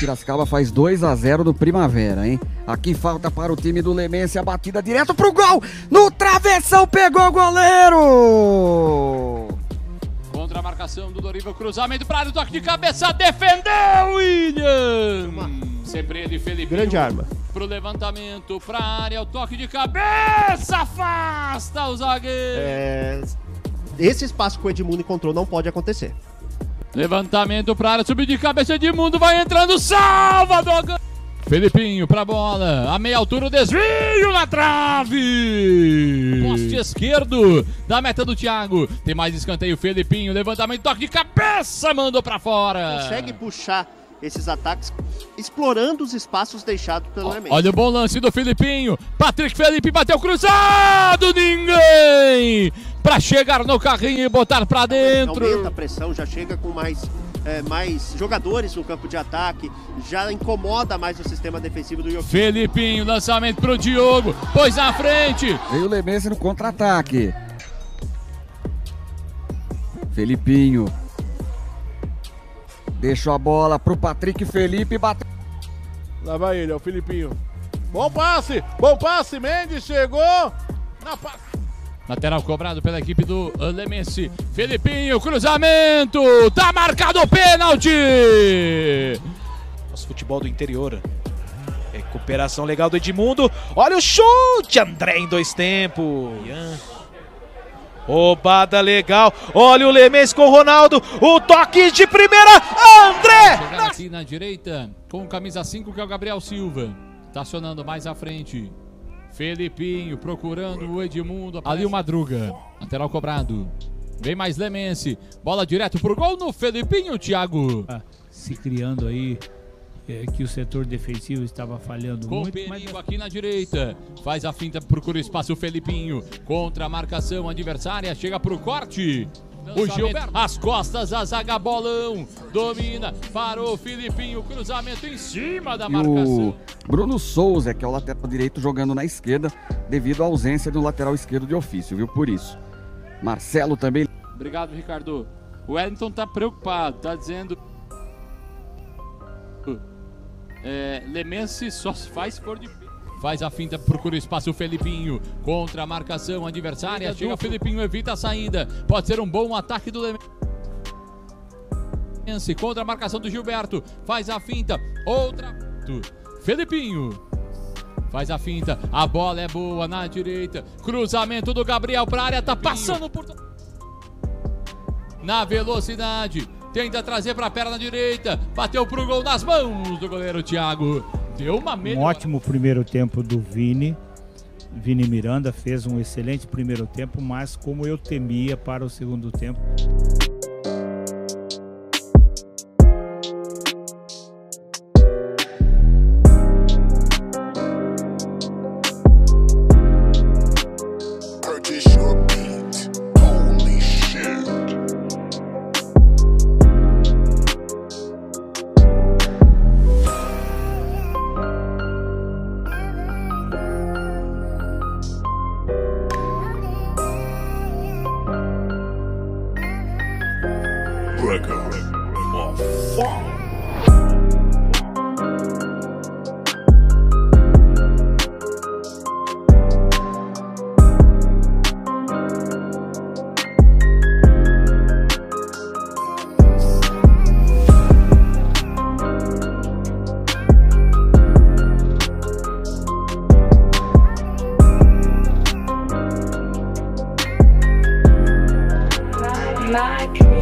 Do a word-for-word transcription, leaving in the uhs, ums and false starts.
Piracicaba faz dois a zero no Primavera, hein? Aqui falta para o time do Lemense a batida direto pro gol! No travessão pegou o goleiro! Contra a marcação do Dorival, cruzamento para área, toque de cabeça, defendeu William! Sempre ele, Felipe. Grande arma. Pro levantamento, pra área, o toque de cabeça, afasta o zagueiro! É... Esse espaço que o Edmundo encontrou não pode acontecer. Levantamento pra área, subir de cabeça, Edmundo vai entrando, Salvador! Felipinho pra bola, a meia altura, o desvio na trave! Poste esquerdo da meta do Thiago, tem mais escanteio, Felipinho, levantamento, toque de cabeça, mandou pra fora! Consegue puxar esses ataques, explorando os espaços deixados pelo Lemense. Olha o bom lance do Felipinho, Patrick Felipe bateu cruzado, ninguém! Pra chegar no carrinho e botar pra dentro. Aumenta a pressão, já chega com mais, é, mais jogadores no campo de ataque, já incomoda mais o sistema defensivo do Jokic. Felipinho, lançamento pro Diogo, pôs na frente. Veio o Lemense no contra-ataque. Felipinho. Deixou a bola pro Patrick Felipe bater. Lá vai ele, é o Felipinho. Bom passe, bom passe, Mendes chegou na passe. Lateral cobrado pela equipe do Lemense. Felipinho, cruzamento. Tá marcado o pênalti. Nosso futebol do interior. Recuperação legal do Edmundo. Olha o chute. André em dois tempos. Roubada legal. Olha o Lemense com o Ronaldo. O toque de primeira. André. Chegando aqui na direita com camisa cinco, que é o Gabriel Silva. Tá acionando mais à frente. Felipinho procurando o Edmundo. Ali o Madruga. Lateral cobrado. Vem mais Lemense. Bola direto pro gol no Felipinho, Thiago. Ah, se criando aí é, que o setor defensivo estava falhando com muito. perigo mas... aqui na direita. Faz a finta, procura o espaço o Felipinho. Contra a marcação adversária. Chega pro corte. O Gilberto, as costas, a zaga, bolão, domina, parou o Felipinho, cruzamento em cima da marcação. O Bruno Souza, que é o lateral direito, jogando na esquerda, devido à ausência do lateral esquerdo de ofício, viu? Por isso. Marcelo também. Obrigado, Ricardo. O Wellington tá preocupado, tá dizendo... É, Lemense só faz se for de... Faz a finta, procura o espaço o Felipinho. Contra a marcação adversária. Chega o Felipinho, evita a saída. Pode ser um bom ataque do Lemense. Contra a marcação do Gilberto. Faz a finta. Outra. Felipinho. Faz a finta. A bola é boa na direita. Cruzamento do Gabriel pra área. Tá passando por... Na velocidade. Tenta trazer pra perna direita. Bateu pro gol nas mãos do goleiro Thiago. Deu uma melhor... Um ótimo primeiro tempo do Vini. Vini Miranda fez um excelente primeiro tempo, mas como eu temia para o segundo tempo. Like